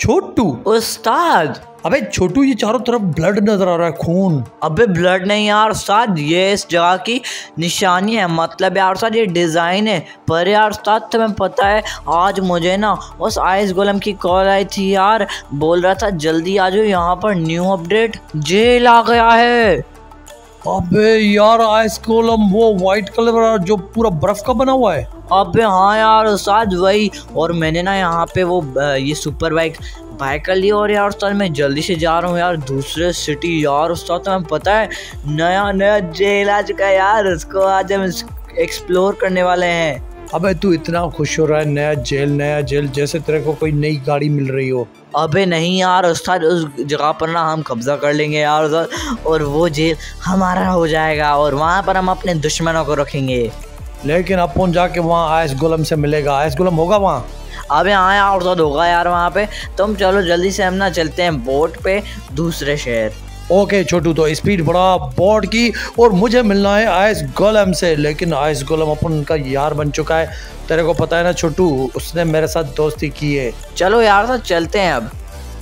छोटू। उस्ताद अबे छोटू, ये चारों तरफ ब्लड नजर आ रहा है, खून। अबे ब्लड नहीं यार उस्ताद, ये इस जगह की निशानी है। मतलब यार उस्ताद ये डिज़ाइन है। पर यार उस्ताद तुम्हें पता है आज मुझे ना उस आइस गोलम की कॉल आई थी यार, बोल रहा था जल्दी आ जाओ, यहाँ पर न्यू अपडेट जेल आ गया है। अबे यार आइस गोलम वो व्हाइट कलर वाला जो पूरा बर्फ का बना हुआ है। अबे हाँ यार उस्ताद वही। और मैंने ना यहाँ पे वो ये सुपर बाइक कर ली। और यार उस्ताद मैं जल्दी से जा रहा हूँ यार दूसरे सिटी। यार उस्ताद तुम्हें पता है नया जेल आ चुका है यार, उसको आज हम एक्सप्लोर करने वाले हैं। अबे तू इतना खुश हो रहा है, नया जेल जैसे तेरे को कोई नई गाड़ी मिल रही हो। अबे नहीं यार उस्ताद, उस जगह पर ना हम कब्जा कर लेंगे यार उस्ताद, और वो जेल हमारा हो जाएगा और वहाँ पर हम अपने दुश्मनों को रखेंगे। लेकिन अपन जाके वहाँ आइस गोलम से मिलेगा, आइस गोलम होगा वहाँ। अबे हाँ यार उस्ताद होगा यार वहाँ पे। तुम चलो जल्दी से, हम ना चलते हैं बोट पे दूसरे शहर। ओके छोटू, तो स्पीड बढ़ा बोट की, और मुझे मिलना है आइस गोलम से। लेकिन आइस गोलम अपन का यार बन चुका है, तेरे को पता है ना छोटू, उसने मेरे साथ दोस्ती की है। चलो यार साथ चलते हैं अब।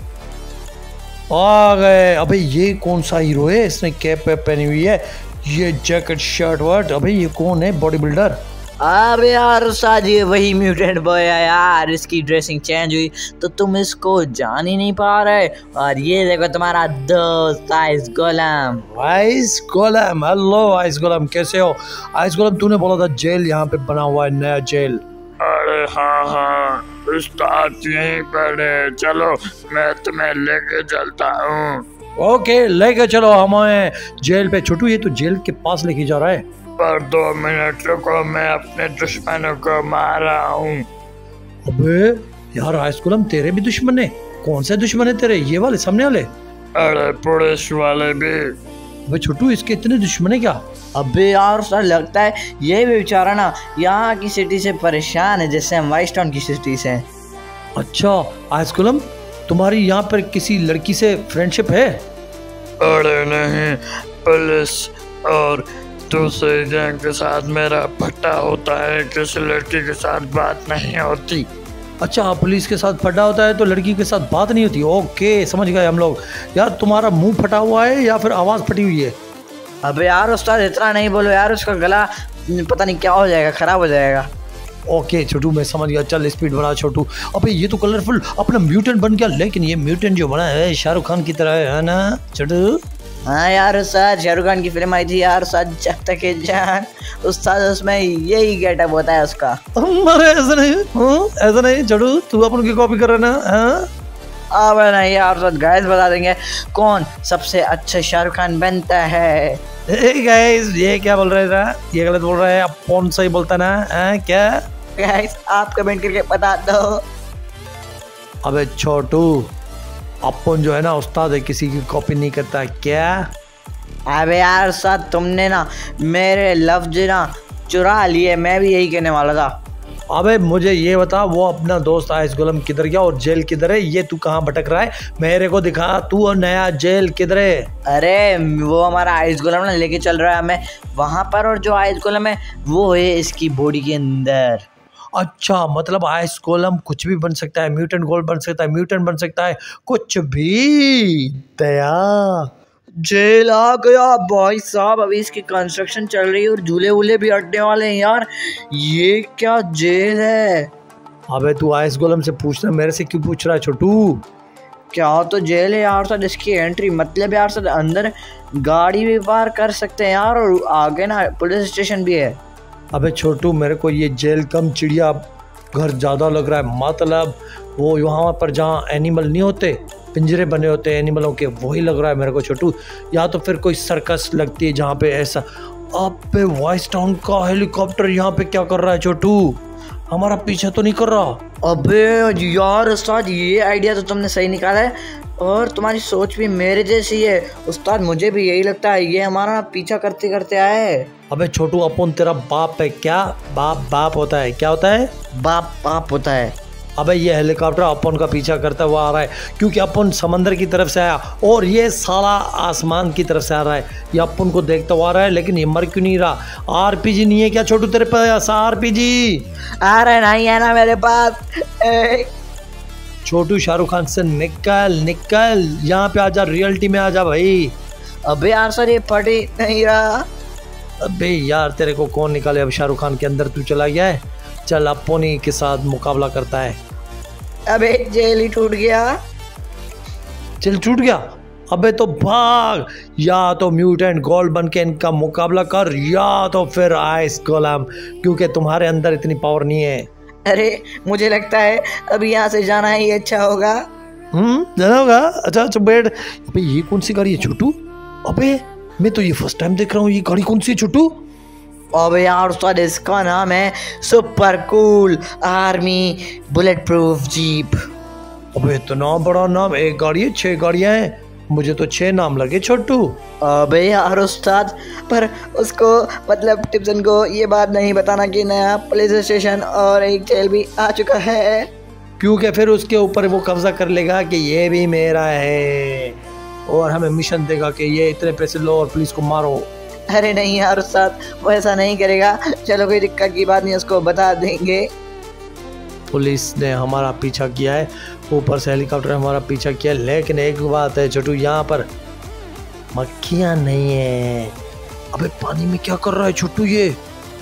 आ गए। अबे ये कौन सा हीरो है, इसने कैप पहनी हुई है, ये जैकेट शर्ट वर्ट। अबे ये कौन है, बॉडी बिल्डर? अबे यार उस्ताद ये वही म्यूटेंट बॉय है यार, इसकी ड्रेसिंग चेंज हुई तो तुम इसको जान ही नहीं पा रहे। और ये देखो तुम्हारा दोस्त ice golem. Ice golem, hello ice golem, कैसे हो? आइस गोलम, तूने बोला था जेल यहाँ पे बना हुआ है, नया जेल। अरे हाँ उस्ताद यहीं पर है, चलो मैं तुम्हें लेके चलता हूँ। ओके लेके चलो हमें जेल पे। छोटू ये तो जेल के पास लेके जा रहा है। पर 2 मिनट रुको, मैं अपने दुश्मनों को मार रहा हूँ। अबे यार आइस गोलम, तेरे भी दुश्मन है? कौन से दुश्मन है तेरे, ये वाले सामने वाले? अरे पुलिस वाले भी। अबे छोटू, इसके इतने दुश्मन है क्या? अबे यार सर लगता है ये भी बेचारा ना यहाँ की सिटी से परेशान है, जैसे हम वाइस टाउन की सिटी से। अच्छा आइस गोलम, तुम्हारी यहाँ पर किसी लड़की से फ्रेंडशिप है? अरे नहीं, पुलिस और दूसरे गैंग के साथ मेरा पट्टा होता है, किसी लड़की के साथ बात नहीं होती। अच्छा पुलिस के साथ फटा होता है तो लड़की के साथ बात नहीं होती। ओके समझ गए हम लोग। यार तुम्हारा मुंह फटा हुआ है या फिर आवाज़ फटी हुई है? अबे यार उस्ताद इतना नहीं बोलो यार, उसका गला पता नहीं क्या हो जाएगा, खराब हो जाएगा। ओके छोटू मैं समझ गया, चल स्पीड बढ़ा छोटू। अबे ये तो कलरफुल अपना म्यूटेंट बन गया, लेकिन ये म्यूटेंट जो बना है शाहरुख खान की तरह है ना छोटू? हाँ यार उस्ताद, शाहरुख खान की फिल्म आई थी यार उस्ताद, जब तक के जान उस्ताद, उसमें यही गेटअप होता है उसका। अरे ऐसा नहीं, ऐसा नहीं छोटू, तू अपन की कॉपी कर रहा है ना? अब नहीं यार उस्ताद, गाइस बता देंगे कौन सबसे अच्छा शाहरुख खान बनता है। गाइस ये क्या बोल रहे थे, ये गलत बोल रहे हैं, अब कौन सही बोलता ना क्या? गाइस आप कमेंट करके बता दो। अबे छोटू, अपन जो है ना उस्ताद है, किसी की कॉपी नहीं करता क्या? अबे यार उस्ताद तुमने ना मेरे लफ्ज ना चुरा लिए, मैं भी यही कहने वाला था। अबे मुझे ये बता, वो अपना दोस्त आइस गोलम किधर गया और जेल किधर है? ये तू कहाँ भटक रहा है, मेरे को दिखा, तू और नया जेल किधर है? अरे वो हमारा आइस गोलम ना लेके चल रहा है हमें वहाँ पर, और जो आइस गोलम है वो है इसकी बॉडी के अंदर। अच्छा मतलब आइस गोलम कुछ भी बन सकता है, म्यूटेंट गोल्ड बन सकता है, म्यूटेंट बन सकता है, कुछ भी। दया जेल आ गया भाई साहब, अभी इसकी कंस्ट्रक्शन चल रही है और झूले वूले भी हटने वाले हैं यार। ये क्या जेल है? अबे तू आइस गोलम से पूछना, मेरे से क्यों पूछ रहा है छोटू? क्या तो जेल है यार सर, इसकी एंट्री मतलब यार सर अंदर गाड़ी भी पार कर सकते हैं यार, और आगे ना पुलिस स्टेशन भी है। अबे छोटू, मेरे को ये जेल कम चिड़िया घर ज़्यादा लग रहा है। मतलब वो वहाँ पर जहाँ एनिमल नहीं होते, पिंजरे बने होते हैं एनिमलों के, वही लग रहा है मेरे को छोटू। या तो फिर कोई सर्कस लगती है जहाँ पे ऐसा। अबे वाइस टाउन का हेलीकॉप्टर यहाँ पे क्या कर रहा है छोटू? हमारा पीछे तो नहीं कर रहा? अबे यार उस्ताद ये आइडिया तो तुमने सही निकाला है, और तुम्हारी सोच भी मेरे जैसी है उस्ताद, मुझे भी यही लगता है, ये हमारा पीछा करते करते आया है। अबे छोटू, अपन तेरा बाप है क्या? बाप होता है, क्या होता है? बाप होता है। अबे ये हेलीकॉप्टर अपन का पीछा करता हुआ आ रहा है, क्योंकि अपन समंदर की तरफ से आया और ये साला आसमान की तरफ से आ रहा है। ये अपन को देखता हुआ आ रहा है, लेकिन ये मर क्यों नहीं रहा? आरपीजी नहीं है क्या छोटू तेरे पास? आरपीजी अरे नहीं है ना मेरे पास। छोटू शाहरुख खान से निकल निकल, यहाँ पे आजा, रियलिटी में आजा भाई। अबे यार सर ये पढ़ ही नहीं रहा। अबे यार तेरे को कौन निकाले, अब शाहरुख खान के अंदर तू चला गया है। चल अपोनी के साथ मुकाबला करता है। अबे जेल ही टूट गया। चल टूट गया, अबे तो भाग, या तो म्यूटेंट गोल्ड बन के इनका मुकाबला कर, या तो फिर आइस गोलम, क्योंकि तुम्हारे अंदर इतनी पावर नहीं है। अरे मुझे लगता है अभी यहाँ से जाना ही अच्छा होगा। जाना होगा। अच्छा अच्छा बैठ। अबे ये कौन सी गाड़ी है छोटू? अबे मैं तो ये फर्स्ट टाइम देख रहा हूँ, ये गाड़ी कौन सी है छोटू? अबे यार उस्ताद इसका नाम है super cool army bulletproof jeep. अबे इतना बड़ा नाम, एक गाड़ी है 6 गाड़ियाँ हैं, मुझे तो 6 नाम लगे छोटू। अबे यार उस्ताद, पर उसको मतलब टिप्सन को ये बात नहीं बताना कि नया पुलिस स्टेशन और एक जेल भी आ चुका है, क्योंकि फिर उसके ऊपर वो कब्जा कर लेगा कि ये भी मेरा है और हमें मिशन देगा कि ये इतने पैसे लो और पुलिस को मारो। अरे नहीं यार उस्ताद, वो ऐसा नहीं करेगा। चलो कोई दिक्कत की बात नहीं, उसको बता देंगे। पुलिस ने हमारा पीछा किया है, ऊपर से हेलीकॉप्टर हमारा पीछा किया, लेकिन एक बात है छोटू, यहाँ पर मक्खियाँ नहीं है। अबे पानी में क्या कर रहा है छोटू ये?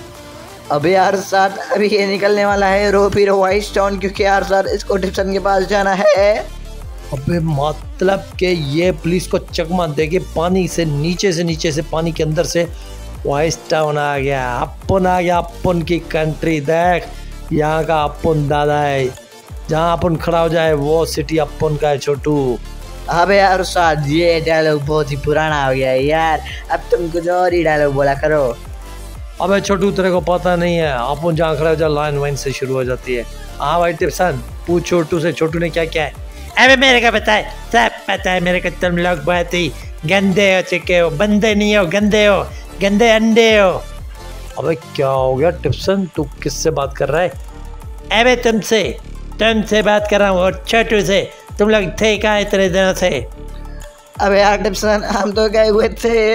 अबे यार उस्ताद अभी ये निकलने वाला है रोपीरो व्हाइट स्टोन, क्योंकि यार सर इसको टिप्सन के पास जाना है। अबे मतलब कि ये पुलिस को चकमा देके पानी से नीचे से पानी के अंदर से व्हाइट टाउन आ गया, अपन आ गया, अपन की कंट्री देख, यहाँ का अपन दादा है, जहाँ अपन खड़ा हो जाए वो सिटी अपन का है छोटू। अबे यार उस्ताद ये डायलॉग बहुत ही पुराना हो गया है यार, अब तुम कुछ और ही डायलॉग बोला करो। अबे छोटू तेरे को पता नहीं है, अपन जहाँ खड़ा हो जाए लाइन वाइन से शुरू हो जाती है। हाँ भाई टिप्सन पूछ छोटू से, छोटू ने क्या क्या है? अबे मेरे को पता है, सब पता है मेरे को, तुम लोग बहुत ही गंदे हो चुके हो, बंदे नहीं हो, गंदे हो, गंदे अंडे हो। अबे क्या हो गया टिप्सन, तू किससे बात कर रहा है? अबे तुमसे बात कर रहा हूँ, और छोटू से। तुम लोग थे कहाँ इतने दिनों से? अबे यार टिप्सन हम तो गए हुए थे।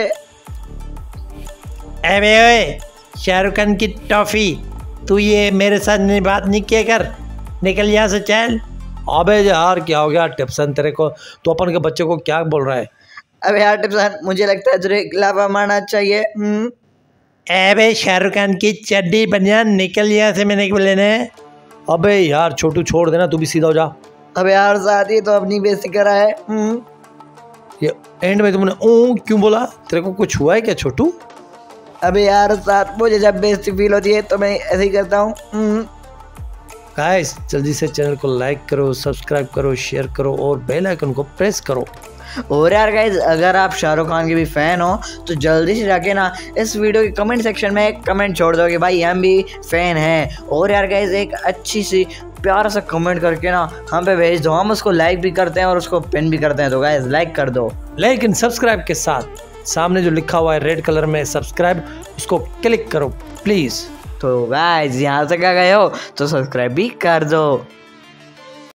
अबे ओए शाहरुख खान की टॉफी, तू ये मेरे साथ बात नहीं किया कर, निकल यहाँ से चल। अबे यार क्या हो गया टिप्सन तेरे को, तो अपन के बच्चे को क्या बोल रहा है? अबे यार टिप्सन मुझे लगता है तुझे लाफा मारना चाहिए। अबे शाहरुख खान की चड्डी बनियान, निकल यहाँ से, मैंने क्या लेना है। अबे यार छोटू छोड़ देना, तू भी सीधा हो जा। अबे यार साथ ही तो अपनी बेइज्जती करा है। ये एंड में तुमने ओ क्यों बोला? तेरे को कुछ हुआ है क्या छोटू? अबे यार साथ मुझे जब बेइज्जती फील होती है तो मैं ऐसे ही करता हूँ। गाइस जल्दी से चैनल को लाइक करो, सब्सक्राइब करो, शेयर करो और बेल आइकन को प्रेस करो। और यार गाइज अगर आप शाहरुख खान के भी फैन हो तो जल्दी से जाके ना इस वीडियो के कमेंट सेक्शन में एक कमेंट छोड़ दो कि भाई हम भी फैन हैं। और यार गाइज एक अच्छी सी प्यारा सा कमेंट करके ना हम पे भेज दो, हम उसको लाइक भी करते हैं और उसको पिन भी करते हैं। तो गाइज लाइक कर दो, लेकिन सब्सक्राइब के साथ सामने जो लिखा हुआ है रेड कलर में सब्सक्राइब, उसको क्लिक करो प्लीज। तो गाइज यहाँ तक आ गए हो तो सब्सक्राइब भी कर दो।